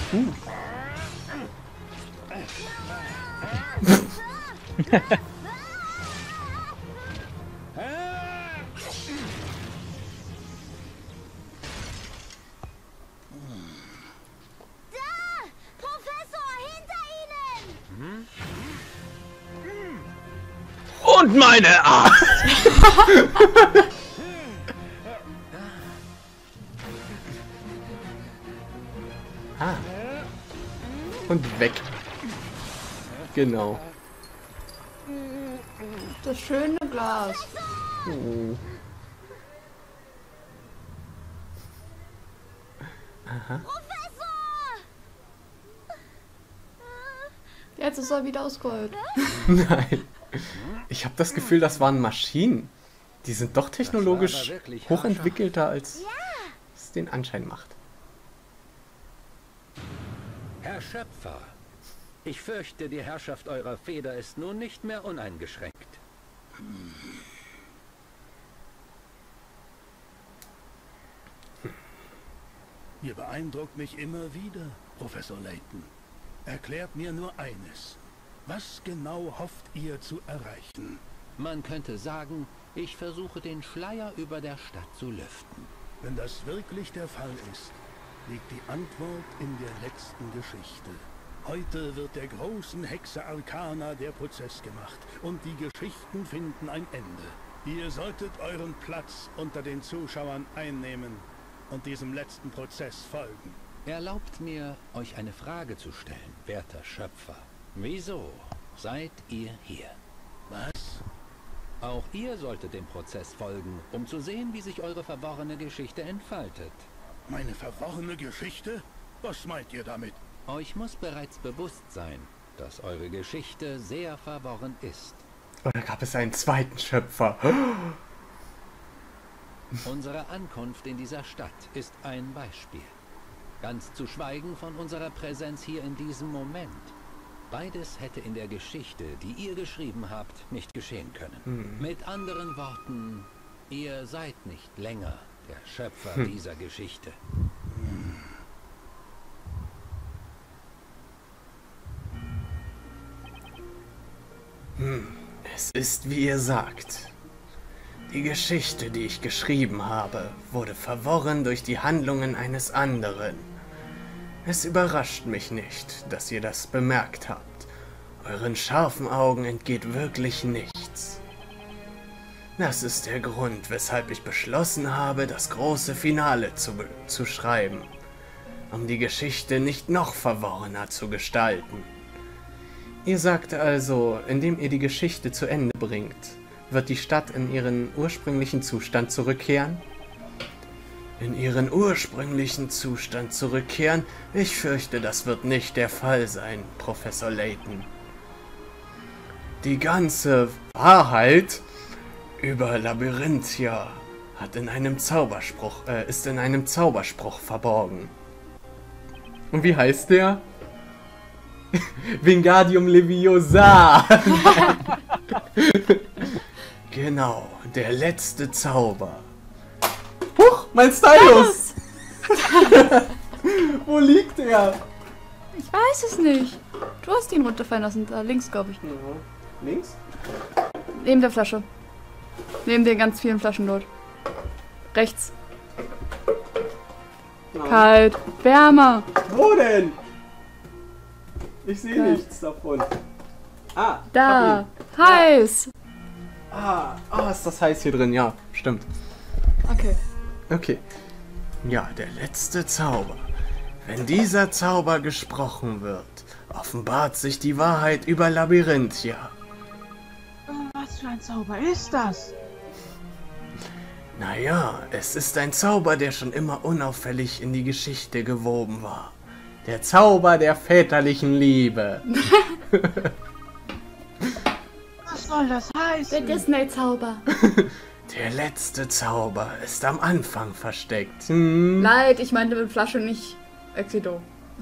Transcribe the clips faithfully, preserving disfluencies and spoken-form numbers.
Uh. Und meine Art! Ah. Und weg. Genau. Das schöne Glas. Oh. Aha. Jetzt ist er wieder aus Gold. Nein. Ich habe das Gefühl, das waren Maschinen. Die sind doch technologisch hochentwickelter, als es den Anschein macht. Herr Schöpfer, ich fürchte, die Herrschaft eurer Feder ist nun nicht mehr uneingeschränkt. Ihr beeindruckt mich immer wieder, Professor Layton. Erklärt mir nur eines. Was genau hofft ihr zu erreichen? Man könnte sagen, ich versuche den Schleier über der Stadt zu lüften. Wenn das wirklich der Fall ist, liegt die Antwort in der letzten Geschichte. Heute wird der großen Hexe Arcana der Prozess gemacht und die Geschichten finden ein Ende. Ihr solltet euren Platz unter den Zuschauern einnehmen und diesem letzten Prozess folgen. Erlaubt mir, euch eine Frage zu stellen, werter Schöpfer. Wieso seid ihr hier? Was? Auch ihr solltet dem Prozess folgen, um zu sehen, wie sich eure verworrene Geschichte entfaltet. Meine verworrene Geschichte? Was meint ihr damit? Euch muss bereits bewusst sein, dass eure Geschichte sehr verworren ist. Oder gab es einen zweiten Schöpfer? Unsere Ankunft in dieser Stadt ist ein Beispiel. Ganz zu schweigen von unserer Präsenz hier in diesem Moment. Beides hätte in der Geschichte, die ihr geschrieben habt, nicht geschehen können. Hm. Mit anderen Worten, ihr seid nicht länger der Schöpfer hm. dieser Geschichte. Hm. Es ist, wie ihr sagt. Die Geschichte, die ich geschrieben habe, wurde verworren durch die Handlungen eines anderen. Es überrascht mich nicht, dass ihr das bemerkt habt. Euren scharfen Augen entgeht wirklich nichts. Das ist der Grund, weshalb ich beschlossen habe, das große Finale zu, zu schreiben, um die Geschichte nicht noch verworrener zu gestalten. Ihr sagt also, indem ihr die Geschichte zu Ende bringt, wird die Stadt in ihren ursprünglichen Zustand zurückkehren? In ihren ursprünglichen Zustand zurückkehren? Ich fürchte, das wird nicht der Fall sein, Professor Layton. Die ganze Wahrheit über Labyrinthia hat in einem Zauberspruch, äh, ist in einem Zauberspruch verborgen. Und wie heißt der? Wingardium Leviosa! Genau, der letzte Zauber. Huch, mein Stylus! Wo liegt er? Ich weiß es nicht. Du hast ihn runterfallen lassen, da links, glaube ich. Mhm. Links? Neben der Flasche. Neben den ganz vielen Flaschen dort. Rechts. Nein. Kalt. Wärmer. Wo denn? Ich sehe Kalt. nichts davon. Ah, da. Heiß. Ah, ah, ist das heiß hier drin? Ja, stimmt. Okay. Okay. Ja, der letzte Zauber. Wenn dieser Zauber gesprochen wird, offenbart sich die Wahrheit über Labyrinthia. Was für ein Zauber ist das? Naja, es ist ein Zauber, der schon immer unauffällig in die Geschichte gewoben war. Der Zauber der väterlichen Liebe. Was soll das heißen? Der Disney-Zauber. Der letzte Zauber ist am Anfang versteckt. Hm? Leid, ich meinte mit Flasche nicht Exido.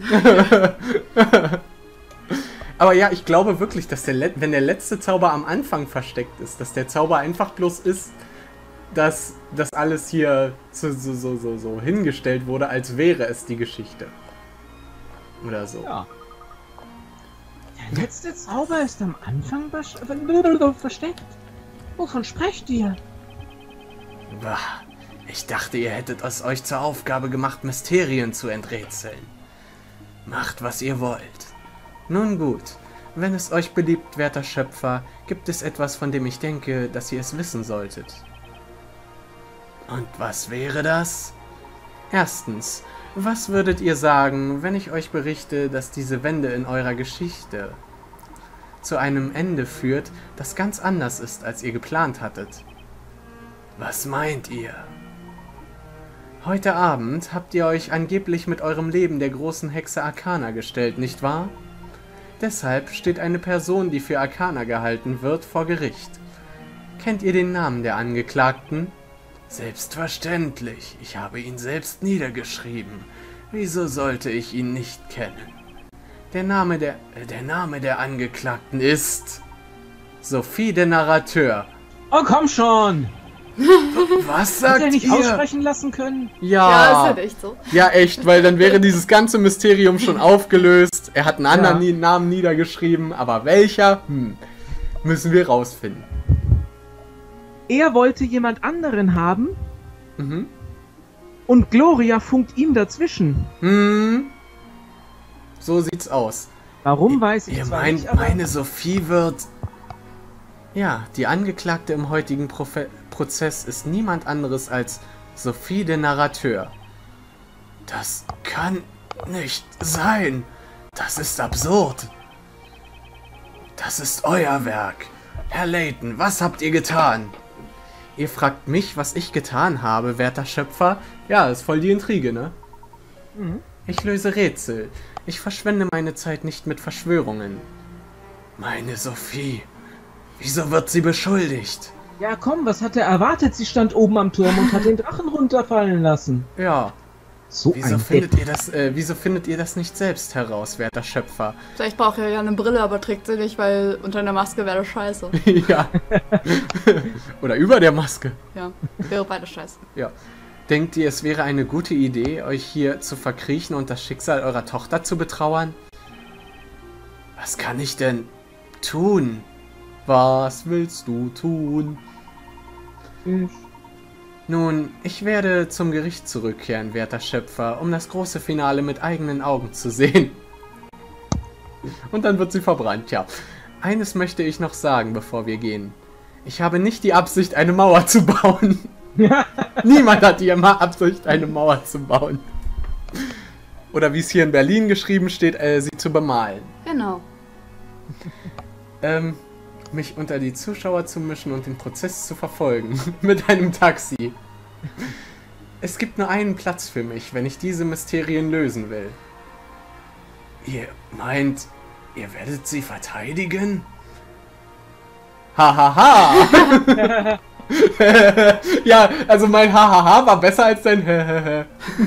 Aber ja, ich glaube wirklich, dass der wenn der letzte Zauber am Anfang versteckt ist, dass der Zauber einfach bloß ist, dass das alles hier so, so, so, so, so hingestellt wurde, als wäre es die Geschichte. Oder so. Ja. Der letzte Zauber ist am Anfang versteckt. Wovon sprecht ihr? Bah, ich dachte, ihr hättet es euch zur Aufgabe gemacht, Mysterien zu enträtseln. Macht, was ihr wollt. Nun gut, wenn es euch beliebt, werter Schöpfer, gibt es etwas, von dem ich denke, dass ihr es wissen solltet. Und was wäre das? Erstens, was würdet ihr sagen, wenn ich euch berichte, dass diese Wende in eurer Geschichte zu einem Ende führt, das ganz anders ist, als ihr geplant hattet? Was meint ihr? Heute Abend habt ihr euch angeblich mit eurem Leben der großen Hexe Arcana gestellt, nicht wahr? Deshalb steht eine Person, die für Arcana gehalten wird, vor Gericht. Kennt ihr den Namen der Angeklagten? Selbstverständlich, ich habe ihn selbst niedergeschrieben. Wieso sollte ich ihn nicht kennen? Der Name der, äh, der Name der Angeklagten ist Sophie de Narrateur. Oh, komm schon! Was sagt Hätte er nicht ihr? aussprechen lassen können? Ja, Ja, ist halt echt so. ja, echt, weil dann wäre dieses ganze Mysterium schon aufgelöst. Er hat einen anderen Ja. Nie- Namen niedergeschrieben, aber welcher? Hm, müssen wir rausfinden. Er wollte jemand anderen haben Mhm. und Gloria funkt ihm dazwischen. Hm, so sieht's aus. Warum weiß ich Ihr zwar meint, nicht, aber... meine Sophie wird... Ja, die Angeklagte im heutigen Profe Prozess ist niemand anderes als Sophie de Narrateur. Das kann nicht sein. Das ist absurd. Das ist euer Werk. Herr Layton, was habt ihr getan? Ihr fragt mich, was ich getan habe, werter Schöpfer? Ja, ist voll die Intrige, ne? Mhm. Ich löse Rätsel. Ich verschwende meine Zeit nicht mit Verschwörungen. Meine Sophie. Wieso wird sie beschuldigt? Ja, komm, was hat er erwartet? Sie stand oben am Turm und hat den Drachen runterfallen lassen. Ja. So Wieso ein findet Depp. ihr das, äh, wieso findet ihr das nicht selbst heraus, werter Schöpfer? Vielleicht braucht er ja eine Brille, aber trägt sie nicht, weil unter einer Maske wäre das scheiße. Ja. Oder über der Maske. Ja, wäre beides scheiße. Ja. Denkt ihr, es wäre eine gute Idee, euch hier zu verkriechen und das Schicksal eurer Tochter zu betrauern? Was kann ich denn tun? Was willst du tun? Ich- Nun, ich werde zum Gericht zurückkehren, werter Schöpfer, um das große Finale mit eigenen Augen zu sehen. Und dann wird sie verbrannt, ja. Eines möchte ich noch sagen, bevor wir gehen. Ich habe nicht die Absicht, eine Mauer zu bauen. Niemand hat die immer Absicht, eine Mauer zu bauen. Oder wie es hier in Berlin geschrieben steht, äh, sie zu bemalen. Genau. Ähm, mich unter die Zuschauer zu mischen und den Prozess zu verfolgen. Mit einem Taxi. Es gibt nur einen Platz für mich, wenn ich diese Mysterien lösen will. Ihr meint, ihr werdet sie verteidigen? Hahaha! Ja, also mein Hahaha war besser als dein Hehehe.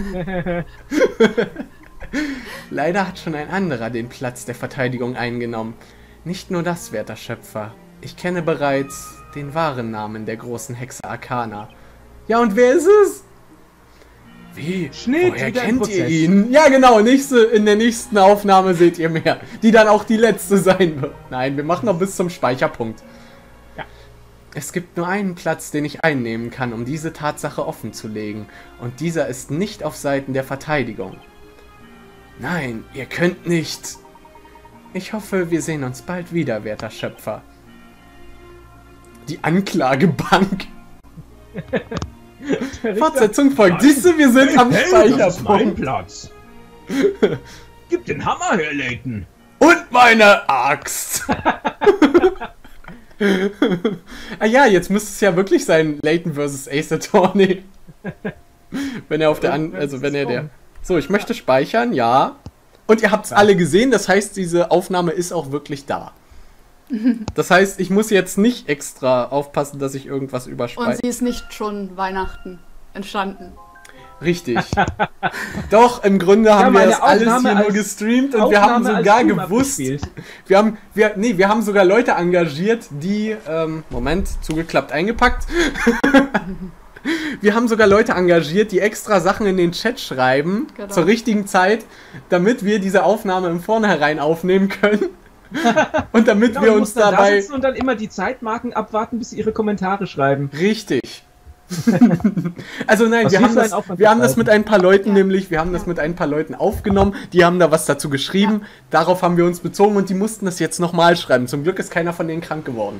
Leider hat schon ein anderer den Platz der Verteidigung eingenommen. Nicht nur das, werter Schöpfer. Ich kenne bereits den wahren Namen der großen Hexe Arcana. Ja, und wer ist es? Wie? Schnitt, Woher wieder im kennt ihr Prozess. ihn? Ja, genau, nächste, in der nächsten Aufnahme seht ihr mehr. Die dann auch die letzte sein wird. Nein, wir machen noch bis zum Speicherpunkt. Ja. Es gibt nur einen Platz, den ich einnehmen kann, um diese Tatsache offen zu legen. Und dieser ist nicht auf Seiten der Verteidigung. Nein, ihr könnt nicht. Ich hoffe, wir sehen uns bald wieder, werter Schöpfer. Die Anklagebank. Fortsetzung folgt. Siehst du, wir sind am Speicherpunkt. Platz. Gib den Hammer her, Layton. Und meine Axt. Ah ja, jetzt müsste es ja wirklich sein, Layton versus Ace Attorney. Wenn er auf der an also wenn er der. So, ich möchte speichern, ja. Und ihr habt es alle gesehen, das heißt, diese Aufnahme ist auch wirklich da. Das heißt, ich muss jetzt nicht extra aufpassen, dass ich irgendwas Und überspeichere. sie ist nicht schon Weihnachten entstanden. Richtig. Doch, im Grunde haben wir meine das alles Aufnahme hier nur als- gestreamt und wir haben Aufnahme als sogar Stream gewusst, abgespielt. wir haben, wir, nee, wir haben sogar Leute engagiert, die, ähm, Moment, zugeklappt eingepackt, Wir haben sogar Leute engagiert, die extra Sachen in den Chat schreiben, Genau. zur richtigen Zeit, damit wir diese Aufnahme im Vornherein aufnehmen können. Und damit Genau, wir du uns musst dann dabei... da sitzen und dann immer die Zeitmarken abwarten, bis sie ihre Kommentare schreiben. Richtig. Also nein, Was wir wir haben, für das, einen Aufwand wir haben das mit betreiben. ein paar Leuten Ja. nämlich, wir haben das mit ein paar Leuten aufgenommen, die haben da was dazu geschrieben, darauf haben wir uns bezogen und die mussten das jetzt nochmal schreiben. Zum Glück ist keiner von denen krank geworden.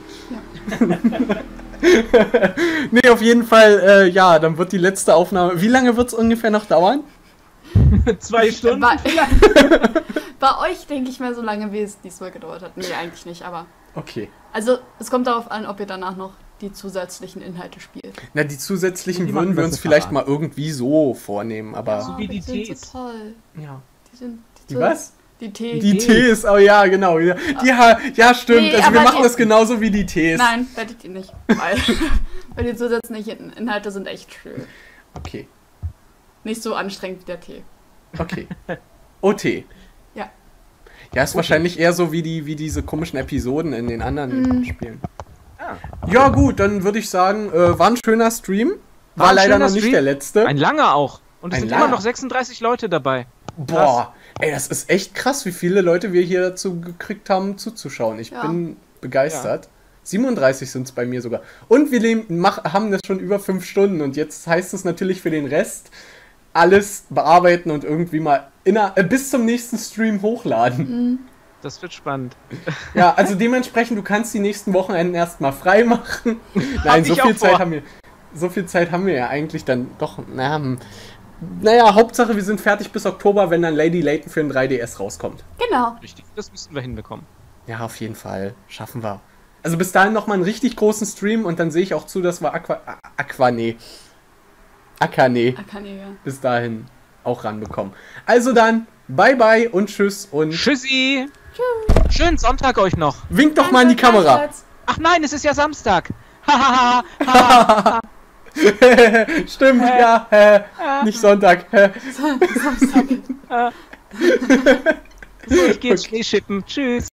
Nee, auf jeden Fall, äh, ja, dann wird die letzte Aufnahme... Wie lange wird es ungefähr noch dauern? Zwei Stunden. Bei, bei euch denke ich mal so lange, wie es diesmal gedauert hat. Nee, eigentlich nicht, aber... Okay. Also, es kommt darauf an, ob ihr danach noch die zusätzlichen Inhalte spielt. Na, die zusätzlichen Die würden machen wir das uns ja vielleicht verraten. mal irgendwie so vornehmen, aber... So wie die sind Tees. so toll. Ja. Die sind... Die was? Die Tee. Die Tees. Tees, oh ja, genau. Ja, die, ha- ja stimmt. Nee, also wir aber machen die- das genauso wie die Tees. Nein, werdet ihr nicht. Weil, weil die zusätzlichen Inhalte sind echt schön. Okay, Nicht so anstrengend wie der Tee. okay. O T. Ja. Ja, ist wahrscheinlich eher so wie die wie diese komischen Episoden in den anderen Mhm. Spielen. Ah. Ja gut, dann würde ich sagen, äh, war ein schöner Stream. War, War ein leider schöner noch nicht Stream. der letzte. Ein langer auch. Und es Ein sind langer. immer noch sechsunddreißig Leute dabei. Boah, ey, das ist echt krass, wie viele Leute wir hier dazu gekriegt haben, zuzuschauen. Ich Ja. bin begeistert. siebenunddreißig sind es bei mir sogar. Und wir leben, mach, haben das schon über fünf Stunden. Und jetzt heißt es natürlich für den Rest, alles bearbeiten und irgendwie mal inner, äh, bis zum nächsten Stream hochladen. Das wird spannend. Ja, also dementsprechend, du kannst die nächsten Wochenenden erstmal frei machen. Nein, so ich viel auch vor. Zeit haben wir. So viel Zeit haben wir ja eigentlich dann doch. Na, hm. Naja, Hauptsache wir sind fertig bis Oktober, wenn dann Lady Layton für den drei D S rauskommt. Genau. Richtig, das müssen wir hinbekommen. Ja, auf jeden Fall. Schaffen wir. Also bis dahin nochmal einen richtig großen Stream und dann sehe ich auch zu, dass wir Aqua... A- Aquane. Akane Akaniga. bis dahin auch ranbekommen. Also dann, bye bye und tschüss und Tschüssi. Schönen Sonntag euch noch. winkt doch mal in die Kamera. Ach nein, es ist ja Samstag. Hahaha. Stimmt, ja. Äh, nicht Sonntag. Äh. Samstag. So, ich gehe jetzt Schneeschippen. Tschüss.